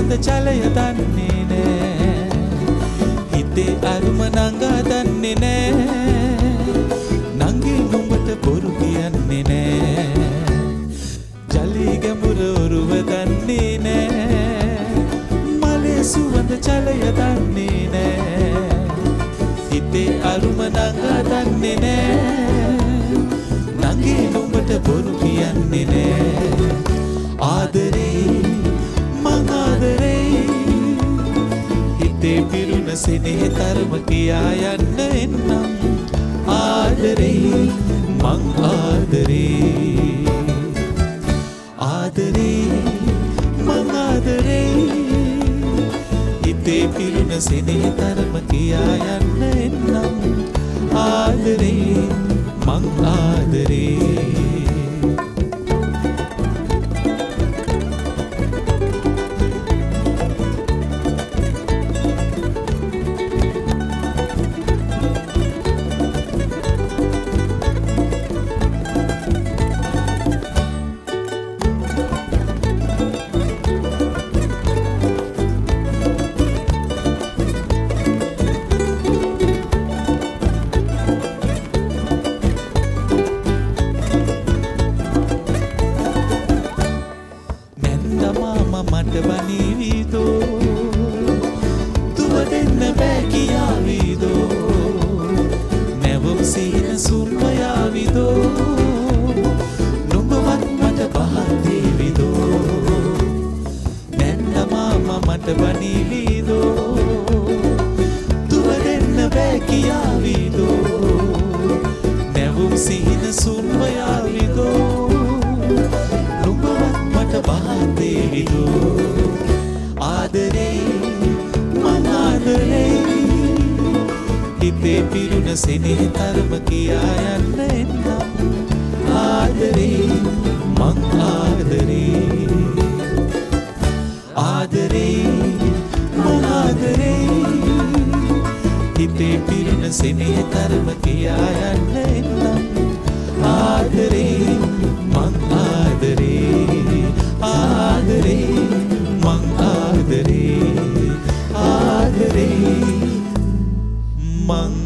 සුවඳ ජලය දන්නේ නෑ හිතේ අරුම නංගා දන්නේ නෑ නංගි නුඹට බොරු කියන්නේ නෑ ජලී ගැඹුර ඔරුව දන්නේ නෑ මලේ සුවඳ ජලය දන්නේ නෑ හිතේ අරුම නංගා දන්නේ නෑ නංගි නුඹට බොරු කියන්නේ නෑ ආදරේ මං ආදරේ හිතේ පිරුණ සෙනෙහ තරම කියා යන්න එන්නම් ආදරේ මං ආදරේ ආදරේ මං ආදරේ හිතේ පිරුණ සෙනෙහ තරම කියා යන්න එන්නම් ආදරේ මං ආදරේ මට බනීවිදෝ දුව දෙන්න බෑ කියාවිදෝ නැවුම් සීන සුල්මයාවිදෝ නුඹවත් මට පහදේවිදෝ නැන්න මාමා මට බනීවිදෝ දුව දෙන්න බෑ කියාවිදෝ නැවුම් සීන සුල්මයාවිදෝ නුඹවත් මට පහදේවිදෝ ආදරේ මං ආදරේ හිතේ පිරුණ සෙනෙහ තරම කියා යන්න එන්නම් ආදරේ මං ආදරේ ආදරේ මං ආදරේ හිතේ පිරුණ සෙනෙහ තරම කියා යන්න එන්නම් ආදරේ මං ආදරේ ආදරේ මං ආදරේ ආදරේ මං